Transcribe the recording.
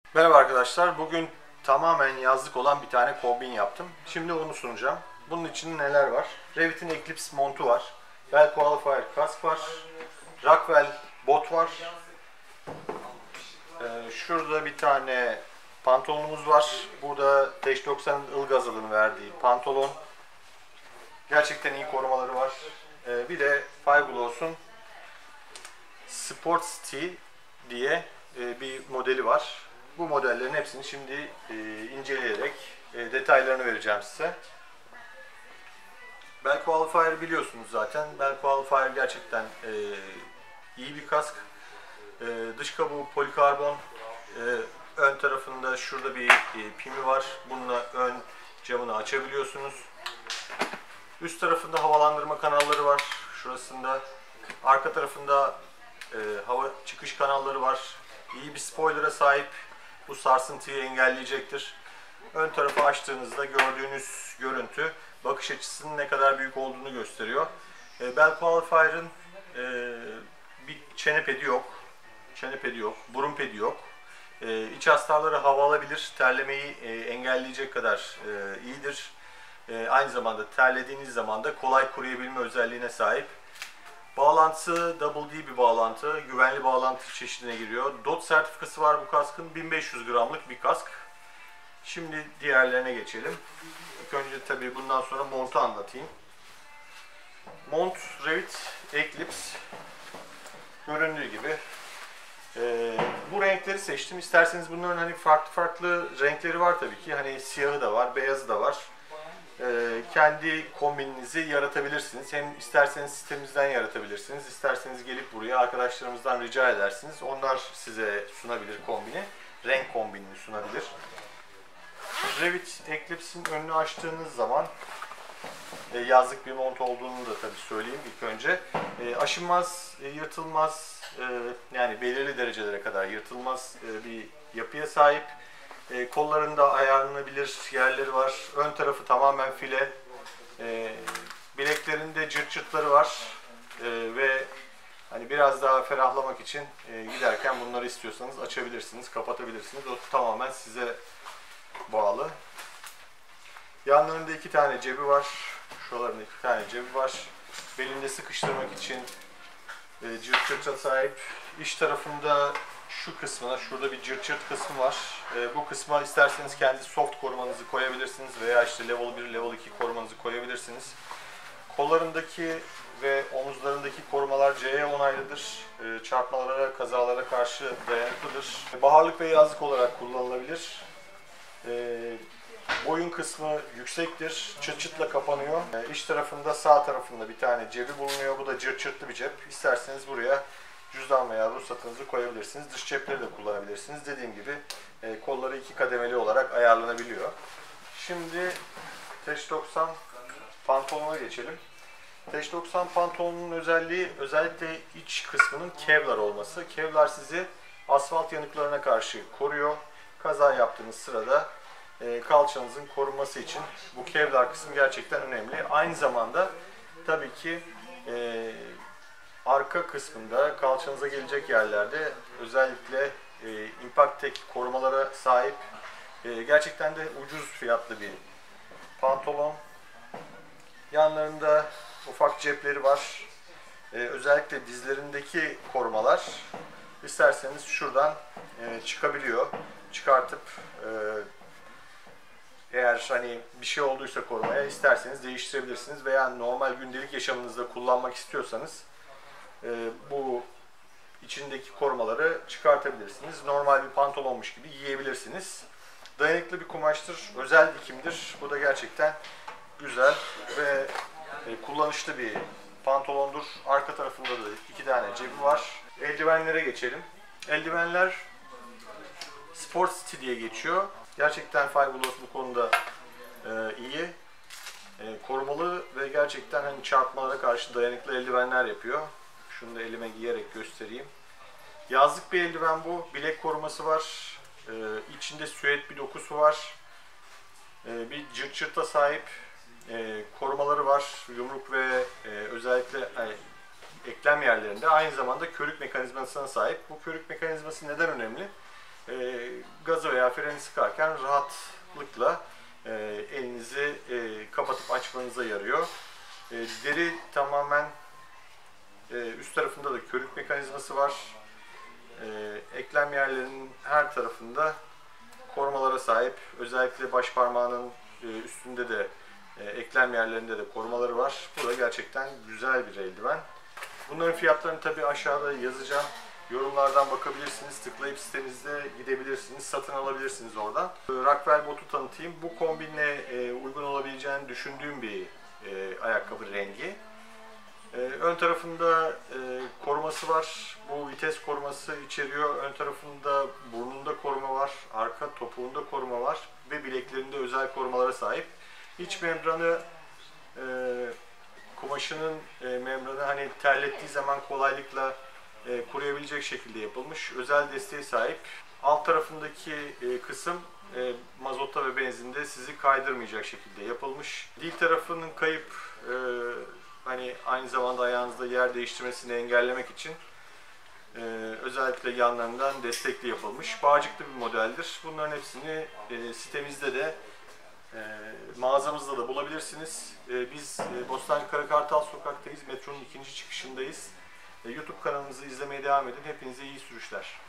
Merhaba arkadaşlar. Bugün tamamen yazlık olan bir tane kombin yaptım. Şimdi onu sunacağım. Bunun için neler var? Revit'in Eclipse montu var. Bell Qualifier kask var. Rockwell bot var. Şurada bir tane pantolonumuz var. Burada Teş 90'ın Ilgaz adını verdiği pantolon. Gerçekten iyi korumaları var. Bir de Fireglass'un Sports Tee diye bir modeli var. Bu modellerin hepsini şimdi inceleyerek detaylarını vereceğim size. Bell Qualifier biliyorsunuz zaten. Bell Qualifier gerçekten iyi bir kask. Dış kabuğu polikarbon. Ön tarafında şurada bir pimi var. Bununla ön camını açabiliyorsunuz. Üst tarafında havalandırma kanalları var. Şurasında. Arka tarafında hava çıkış kanalları var. İyi bir spoiler'a sahip. Bu sarsıntıyı engelleyecektir. Ön tarafı açtığınızda gördüğünüz görüntü bakış açısının ne kadar büyük olduğunu gösteriyor. Bell Qualifier'ın bir çene pedi yok. Çene pedi yok. Burun pedi yok. İç hastarları hava alabilir. Terlemeyi engelleyecek kadar iyidir. Aynı zamanda terlediğiniz zaman da kolay kuruyabilme özelliğine sahip. Bağlantısı Double D bir bağlantı. Güvenli bağlantı çeşidine giriyor. DOT sertifikası var bu kaskın. 1500 gramlık bir kask. Şimdi diğerlerine geçelim. İlk önce tabii bundan sonra montu anlatayım. Mont Revit Eclipse. Göründüğü gibi. Bu renkleri seçtim. İsterseniz bunların hani farklı renkleri var tabii ki. Hani siyahı da var, beyazı da var. Kendi kombininizi yaratabilirsiniz. Hem isterseniz sitemizden yaratabilirsiniz. İsterseniz gelip buraya arkadaşlarımızdan rica edersiniz. Onlar size sunabilir kombini. Renk kombinini sunabilir. Revit Eclipse'in önünü açtığınız zaman yazlık bir mont olduğunu da tabii söyleyeyim ilk önce. Aşınmaz, yırtılmaz, yani belirli derecelere kadar yırtılmaz bir yapıya sahip. Kollarında ayarlanabilir yerleri var. Ön tarafı tamamen file. Bileklerinde cırt cırtları var. Ve hani biraz daha ferahlamak için giderken bunları istiyorsanız açabilirsiniz, kapatabilirsiniz. O tamamen size bağlı. Yanlarında iki tane cebi var. Şuralarında iki tane cebi var. Belinde sıkıştırmak için cırt cırta sahip. İç tarafında şu kısmına, şurada bir cırt cırt kısmı var. Bu kısma isterseniz kendi soft korumanızı koyabilirsiniz veya işte level 1, level 2 korumanızı koyabilirsiniz. Kollarındaki ve omuzlarındaki korumalar CE onaylıdır. Çarpmalara, kazalara karşı dayanıklıdır. Baharlık ve yazlık olarak kullanılabilir. Boyun kısmı yüksektir. Çıt çıtla kapanıyor. İç tarafında sağ tarafında bir tane cebi bulunuyor. Bu da cırt cırtlı bir cep. İsterseniz buraya cüzdan veya ruhsatınızı koyabilirsiniz. Dış cepleri de kullanabilirsiniz. Dediğim gibi kolları iki kademeli olarak ayarlanabiliyor. Şimdi Teş 90 pantolona geçelim. Teş 90 pantolonun özelliği özellikle iç kısmının Kevlar olması. Kevlar sizi asfalt yanıklarına karşı koruyor. Kaza yaptığınız sırada kalçanızın korunması için bu Kevlar kısmı gerçekten önemli. Aynı zamanda tabii ki arka kısmında kalçanıza gelecek yerlerde özellikle Impact Tech korumalara sahip gerçekten de ucuz fiyatlı bir pantolon. Yanlarında ufak cepleri var. Özellikle dizlerindeki korumalar isterseniz şuradan çıkabiliyor. Çıkartıp eğer hani bir şey olduysa korumaya isterseniz değiştirebilirsiniz veya normal gündelik yaşamınızda kullanmak istiyorsanız bu içindeki korumaları çıkartabilirsiniz. Normal bir pantolonmuş gibi giyebilirsiniz. Dayanıklı bir kumaştır, özel dikimdir. Bu da gerçekten güzel ve kullanışlı bir pantolondur. Arka tarafında da iki tane cebi var. Eldivenlere geçelim. Eldivenler Sports Tee diye geçiyor. Gerçekten Fireglass bu konuda iyi. Korumalı ve gerçekten hani çarpmalara karşı dayanıklı eldivenler yapıyor. Şunu da elime giyerek göstereyim. Yazlık bir eldiven bu. Bilek koruması var. İçinde süet bir dokusu var. Bir cırt cırta sahip korumaları var. Yumruk ve özellikle eklem yerlerinde. Aynı zamanda körük mekanizmasına sahip. Bu körük mekanizması neden önemli? Gazı veya freni sıkarken rahatlıkla elinizi kapatıp açmanıza yarıyor. Deri tamamen üst tarafında da körük mekanizması var. Eklem yerlerinin her tarafında korumalara sahip. Özellikle baş parmağının üstünde de eklem yerlerinde de korumaları var. Bu da gerçekten güzel bir eldiven. Bunların fiyatlarını tabii aşağıda yazacağım. Yorumlardan bakabilirsiniz. Tıklayıp sitemizde gidebilirsiniz. Satın alabilirsiniz oradan. Rockwell botu tanıtayım. Bu kombinle uygun olabileceğini düşündüğüm bir ayakkabı rengi. Ön tarafında koruması var. Bu vites koruması içeriyor. Ön tarafında burnunda koruma var. Arka topuğunda koruma var. Ve bileklerinde özel korumalara sahip. İç membranı kumaşının membranı hani terlettiği zaman kolaylıkla kuruyabilecek şekilde yapılmış. Özel desteğe sahip. Alt tarafındaki kısım mazota ve benzinde sizi kaydırmayacak şekilde yapılmış. Dil tarafının kayıp hani aynı zamanda ayağınızda yer değiştirmesini engellemek için özellikle yanlarından destekli yapılmış. Bağcıklı bir modeldir. Bunların hepsini sitemizde de mağazamızda da bulabilirsiniz. Biz Bostancı Karakartal Sokak'tayız. Metronun 2. çıkışındayız. YouTube kanalımızı izlemeye devam edin. Hepinize iyi sürüşler.